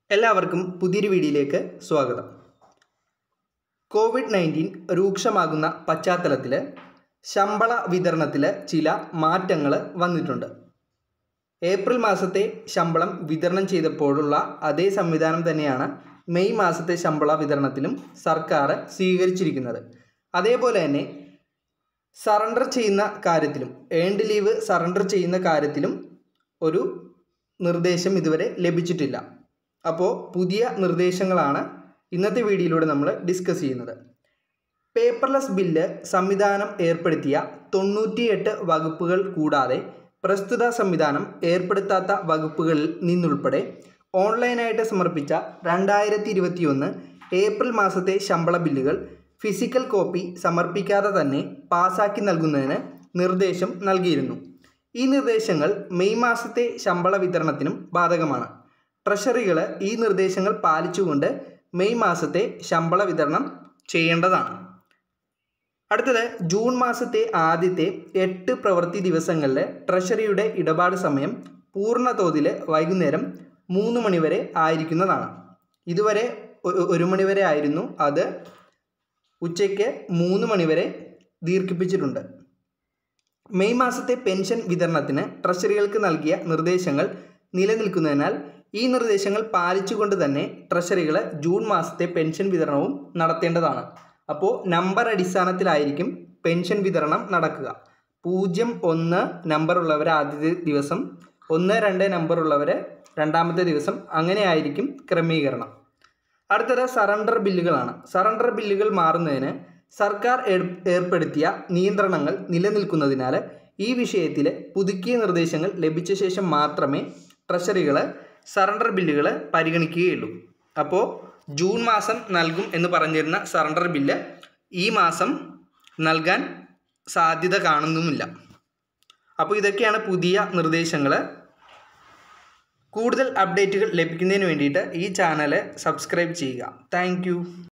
എല്ലാവർക്കും പുതിയൊരു വീഡിയോയിലേക്ക് സ്വാഗതം. കോവിഡ്-19 രൂക്ഷമാകുന്ന പശ്ചാത്തലത്തിൽ ശമ്പള വിതരണത്തിൽ ചില മാറ്റങ്ങൾ വന്നിട്ടുണ്ട്. ഏപ്രിൽ മാസത്തെ ശമ്പളം വിതരണം ചെയ്തപ്പോഴുള്ള അതേ സംവിധാനം തന്നെയാണ് മെയ് മാസത്തെ ശമ്പള വിതരണത്തിലും സർക്കാർ സ്വീകരിച്ചിരിക്കുന്നത്. അതേപോലെ തന്നെ സറണ്ടർ ചെയ്യുന്ന കാര്യത്തിലും ഏൺഡ് ലീവ് സറണ്ടർ ചെയ്യുന്ന കാര്യത്തിലും ഒരു നിർദ്ദേശം ഇതുവരെ ലഭിച്ചിട്ടില്ല. അപ്പോൾ പുതിയ നിർദ്ദേശങ്ങളാണ് ഇന്നത്തെ വീഡിയോയിലൂടെ നമ്മൾ ഡിസ്കസ് ചെയ്യുന്നത്. പേപ്പർലെസ് ബില്ല് സംവിധാനം ഏർപ്പെടുത്തിയ 98 വകുപ്പുകൾ കൂടാതെ പ്രസ്തുത സംവിധാനം ഏർപ്പെടുത്താത്ത വകുപ്പുകളിൽ നിന്നുൾപ്പെടെ ഓൺലൈനായിട്ട് സമർപ്പിച്ച 2021 ഏപ്രിൽ മാസത്തെ ശമ്പള ബില്ലുകൾ ഫിസിക്കൽ കോപ്പി സമർപ്പിക്കാതെ തന്നെ പാസാക്കി നൽകുന്നതിന് നിർദ്ദേശം നൽകിയിരുന്നു. ഈ നിർദ്ദേശങ്ങൾ മെയ് മാസത്തെ ശമ്പള വിതരണത്തിനും ബാധകമാണ്. ട്രഷറികൾ ഈ നിർദ്ദേശങ്ങൾ പാലിച്ചുകൊണ്ട് മെയ് മാസത്തെ ശമ്പള വിതരണം ചെയ്യേണ്ടതാണ്. അടുത്തത് ജൂൺ മാസത്തെ ആദ്യത്തെ 8 പ്രവൃത്തി ദിവസങ്ങളിലെ ട്രഷറിയുടെ ഇടപാട് സമയം പൂർണ്ണ തോതിൽ വൈകുന്നേരം 3 മണി വരെ ആയിരിക്കുന്നതാണ്. ഇതുവരെ 1 മണി വരെ ആയിരുന്നു, അത് ഉച്ചയ്ക്ക് 3 മണി വരെ ദീർഘിപ്പിച്ചിട്ടുണ്ട്. മെയ് മാസത്തെ പെൻഷൻ വിതരണത്തിന് ട്രഷറികൾക്ക് നൽകിയ നിർദ്ദേശങ്ങൾ നിലനിൽക്കുന്നതിനാൽ ഈ നിർദ്ദേശങ്ങൾ പാലിച്ചുകൊണ്ട് തന്നെ ട്രഷറികൾ ജൂൺ മാസത്തെ പെൻഷൻ വിതരണവും നടത്തേണ്ടതാണ്. അപ്പോൾ നമ്പർ അടിസ്ഥാനത്തിലായിരിക്കും പെൻഷൻ വിതരണം നടക്കുക. 01 നമ്പറുള്ളവർ ആദ്യത്തെ ദിവസം, 12 നമ്പറുള്ളവർ രണ്ടാമത്തെ ദിവസം, അങ്ങനെ ആയിരിക്കും ക്രമീകരണം. അടുത്തത് സറണ്ടർ ബില്ലുകളാണ്. സറണ്ടർ ബില്ലുകൾ മാറുന്നതിന് സർക്കാർ ഏർപ്പെടുത്തിയ നിയന്ത്രണങ്ങൾ നിലനിൽക്കുന്നതിനാൽ ഈ വിഷയത്തിൽ പുതുക്കിയ നിർദ്ദേശങ്ങൾ ലഭിച്ച ശേഷം മാത്രമേ ട്രഷറികൾ സറണ്ടർ ബില്ലുകൾ പരിഗണിക്കുകയുള്ളൂ. അപ്പോൾ ജൂൺ മാസം നൽകും എന്ന് പറഞ്ഞിരുന്ന സറണ്ടർ ബില്ല് ഈ മാസം നൽകാൻ സാധ്യത കാണുന്നുമില്ല. അപ്പോൾ ഇതൊക്കെയാണ് പുതിയ നിർദ്ദേശങ്ങൾ. കൂടുതൽ അപ്ഡേറ്റുകൾ ലഭിക്കുന്നതിന് വേണ്ടിയിട്ട് ഈ ചാനൽ സബ്സ്ക്രൈബ് ചെയ്യുക. താങ്ക്